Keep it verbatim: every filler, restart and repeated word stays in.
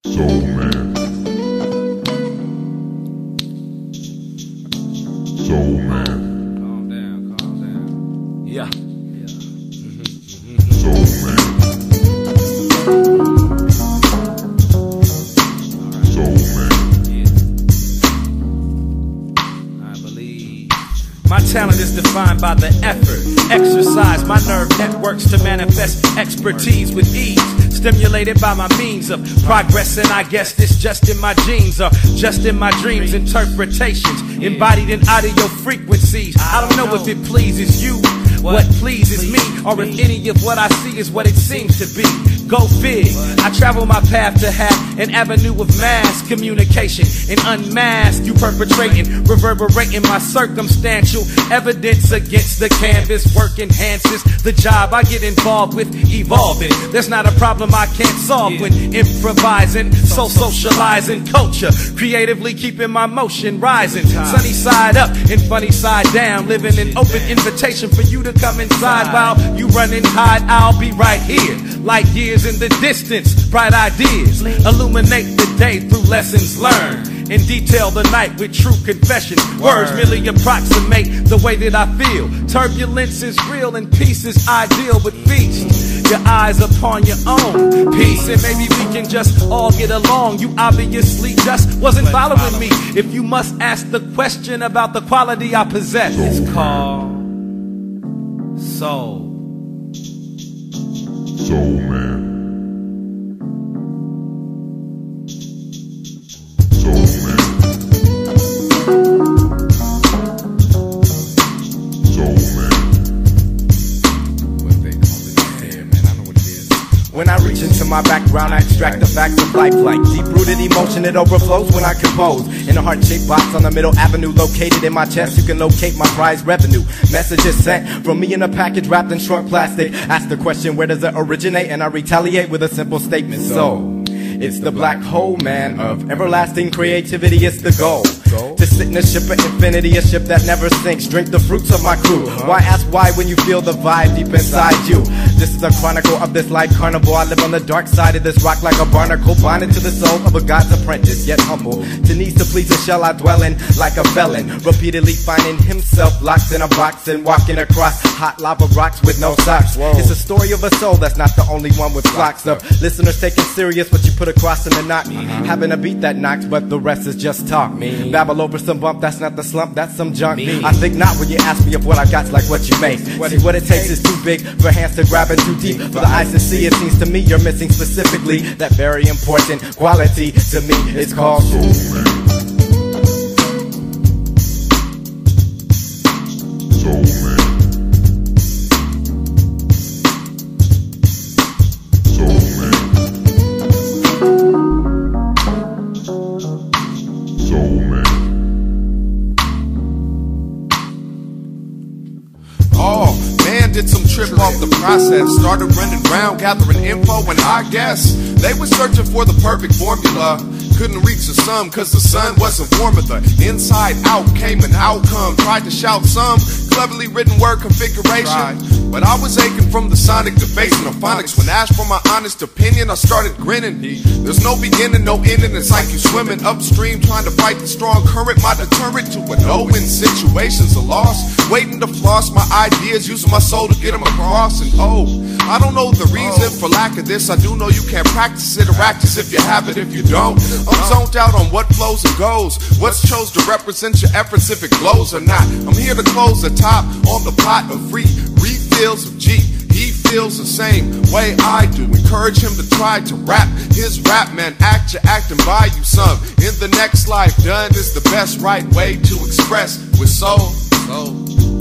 Soul Man. Soul Man. Calm down, calm down. Yeah. Soul Man. Soul Man. I believe my talent is defined by the effort, exercise my nerve networks to manifest expertise with ease, stimulated by my means of progress, and I guess this just in my genes or just in my dreams, interpretations embodied in audio frequencies. I don't know if it pleases you, what pleases me, or if any of what I see is what it seems to be. Go fig. I travel my path to have an avenue of mass communication and unmask you perpetrating, reverberating my circumstantial evidence against the canvas. Work enhances the job I get involved with, evolving. There's not a problem I can't solve when improvising, so socializing culture, creatively keeping my motion rising. Sunny side up and funny side down, living an open invitation for you to come inside. While you run and hide, I'll be right here. Light years in the distance, bright ideas illuminate the day through lessons learned, and detail the night with true confession. Words merely approximate the way that I feel. Turbulence is real and peace is ideal, but feast your eyes upon your own peace, and maybe we can just all get along. You obviously just wasn't following me. If you must ask the question about the quality I possess, it's called soul. Soul Man. Soul Man. Soul Man. What they call it? Yeah, man, I know what it is. When I reach into my background, I extract the facts of life like deep-rooted emotion. It overflows when I compose. In a heart-shaped box on the middle avenue, located in my chest, you can locate my prize revenue. Messages sent from me in a package wrapped in short plastic. Ask the question, where does it originate? And I retaliate with a simple statement. So, it's the black hole, man, of everlasting creativity. It's the goal to sit in a ship of infinity, a ship that never sinks. Drink the fruits of my crew. Why ask why when you feel the vibe deep inside you? This is a chronicle of this life carnival. I live on the dark side of this rock like a barnacle, bonded to the soul of a God's apprentice, yet humble. To needs to please a shell I dwell in like a felon, repeatedly finding himself locked in a box and walking across hot lava rocks with no socks. Whoa. It's a story of a soul that's not the only one with flocks of listeners taking serious what you put across in the knock. Uh-huh. Having a beat that knocks, but the rest is just talk. Me. Babble over some bump, that's not the slump, that's some junk. Me. I think not when you ask me if what I got's like what you make. What See, what it takes is too big for hands to grab and too deep for the eyes to see. It seems to me you're missing specifically that very important quality to me. It's called Soul Man. Soul Man. Soul Man. Soul Man. Oh, man did some trip off the process. Started running around gathering info, and I guess they were searching for the perfect formula. Couldn't reach the sun cause the sun wasn't warm. But the inside out came an outcome. Tried to shout some cleverly written word configuration, but I was aching from the sonic debates and the phonics. When asked for my honest opinion, I started grinning. There's no beginning, no ending. It's like you swimming upstream trying to fight the strong current. My deterrent to a no-win situation's a loss. Waiting to floss my ideas, using my soul to get them across. And oh, I don't know the reason for lack of this. I do know you can't practice it or act as if you have it if you don't. I'm zoned out on what flows and goes, what's chose to represent your efforts if it glows or not. I'm here to close the top on the pot of free refills of G. He feels the same way I do. Encourage him to try to rap his rap, man. Act your act and buy you some. In the next life, done is the best right way to express with soul. soul.